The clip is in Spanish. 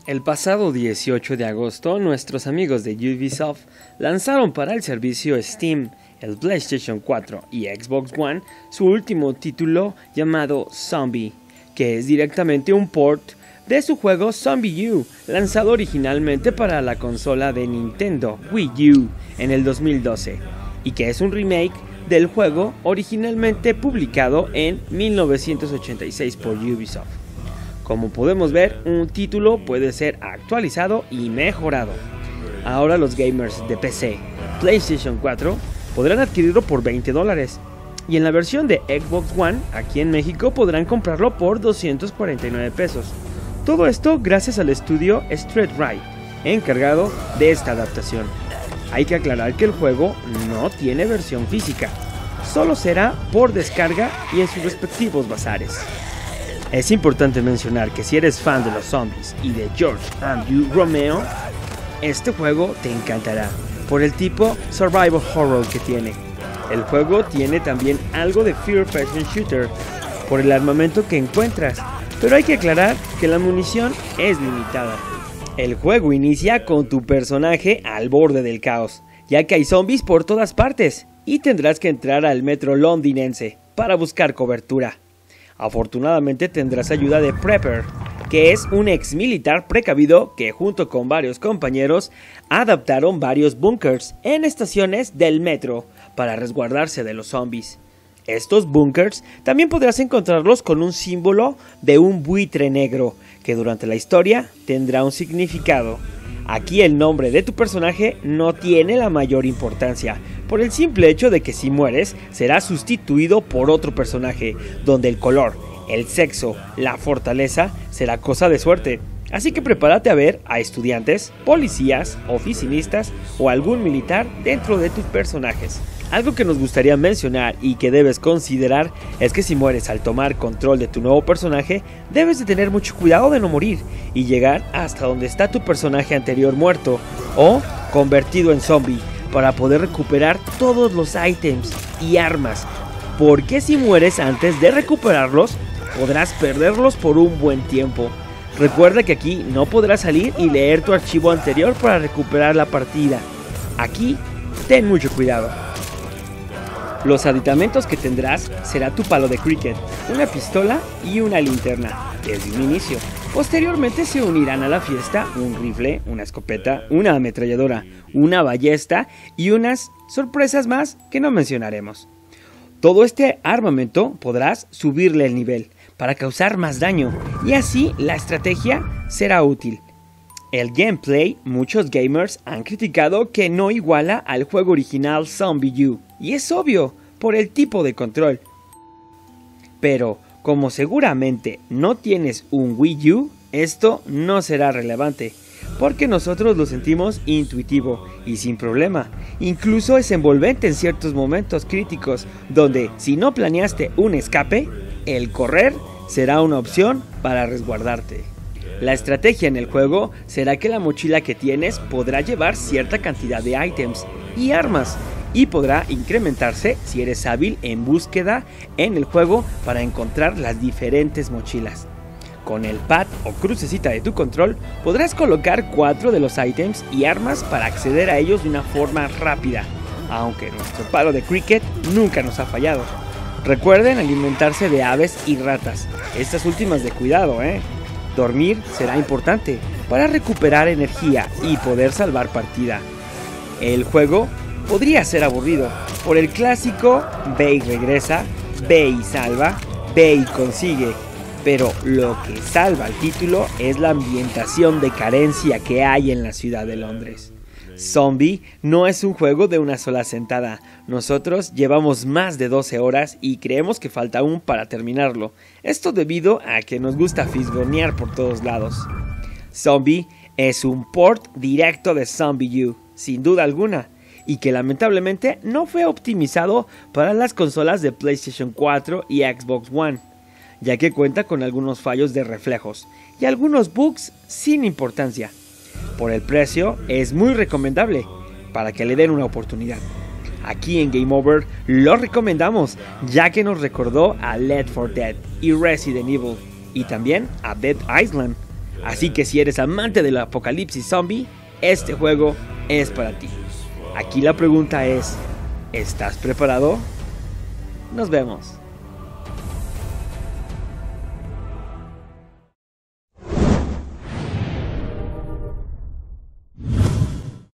El pasado 18 de agosto, nuestros amigos de Ubisoft lanzaron para el servicio Steam, el PlayStation 4 y Xbox One su último título llamado Zombie, que es directamente un port de su juego Zombie U, lanzado originalmente para la consola de Nintendo Wii U en el 2012, y que es un remake del juego originalmente publicado en 1986 por Ubisoft. Como podemos ver, un título puede ser actualizado y mejorado. Ahora los gamers de PC, PlayStation 4 podrán adquirirlo por $20 y en la versión de Xbox One, aquí en México, podrán comprarlo por $249. Todo esto gracias al estudio Street Right, encargado de esta adaptación. Hay que aclarar que el juego no tiene versión física, solo será por descarga y en sus respectivos bazares. Es importante mencionar que si eres fan de los zombies y de George W. Romero, este juego te encantará por el tipo survival horror que tiene. El juego tiene también algo de first person shooter por el armamento que encuentras, pero hay que aclarar que la munición es limitada. El juego inicia con tu personaje al borde del caos, ya que hay zombies por todas partes y tendrás que entrar al metro londinense para buscar cobertura. Afortunadamente tendrás ayuda de Prepper, que es un ex militar precavido que junto con varios compañeros adaptaron varios búnkers en estaciones del metro para resguardarse de los zombies. Estos búnkers también podrás encontrarlos con un símbolo de un buitre negro, que durante la historia tendrá un significado. Aquí el nombre de tu personaje no tiene la mayor importancia, por el simple hecho de que si mueres será sustituido por otro personaje, donde el color, el sexo, la fortaleza será cosa de suerte. Así que prepárate a ver a estudiantes, policías, oficinistas o algún militar dentro de tus personajes. Algo que nos gustaría mencionar y que debes considerar es que si mueres al tomar control de tu nuevo personaje, debes de tener mucho cuidado de no morir y llegar hasta donde está tu personaje anterior muerto o convertido en zombie para poder recuperar todos los ítems y armas, porque si mueres antes de recuperarlos, podrás perderlos por un buen tiempo. Recuerda que aquí no podrás salir y leer tu archivo anterior para recuperar la partida. Aquí, ten mucho cuidado. Los aditamentos que tendrás será tu palo de cricket, una pistola y una linterna, desde un inicio. Posteriormente se unirán a la fiesta un rifle, una escopeta, una ametralladora, una ballesta y unas sorpresas más que no mencionaremos. Todo este armamento podrás subirle el nivel para causar más daño y así la estrategia será útil. El gameplay, muchos gamers han criticado que no iguala al juego original Zombie U, y es obvio, por el tipo de control. Pero, como seguramente no tienes un Wii U, esto no será relevante, porque nosotros lo sentimos intuitivo y sin problema. Incluso es envolvente en ciertos momentos críticos, donde si no planeaste un escape, el correr será una opción para resguardarte. La estrategia en el juego será que la mochila que tienes podrá llevar cierta cantidad de ítems y armas y podrá incrementarse si eres hábil en búsqueda en el juego para encontrar las diferentes mochilas. Con el pad o crucecita de tu control podrás colocar 4 de los ítems y armas para acceder a ellos de una forma rápida, aunque nuestro palo de cricket nunca nos ha fallado. Recuerden alimentarse de aves y ratas, estas últimas de cuidado, Dormir será importante para recuperar energía y poder salvar partida. El juego podría ser aburrido por el clásico ve y regresa, ve y salva, ve y consigue, pero lo que salva el título es la ambientación de carencia que hay en la ciudad de Londres. Zombie no es un juego de una sola sentada. Nosotros llevamos más de 12 horas y creemos que falta aún para terminarlo. Esto debido a que nos gusta fisgonear por todos lados. Zombie es un port directo de Zombie U, sin duda alguna, y que lamentablemente no fue optimizado para las consolas de PlayStation 4 y Xbox One, ya que cuenta con algunos fallos de reflejos y algunos bugs sin importancia. Por el precio es muy recomendable para que le den una oportunidad. Aquí en Game Over lo recomendamos, ya que nos recordó a Left 4 Dead y Resident Evil, y también a Dead Island. Así que si eres amante del apocalipsis zombie, este juego es para ti. Aquí la pregunta es, ¿estás preparado? Nos vemos.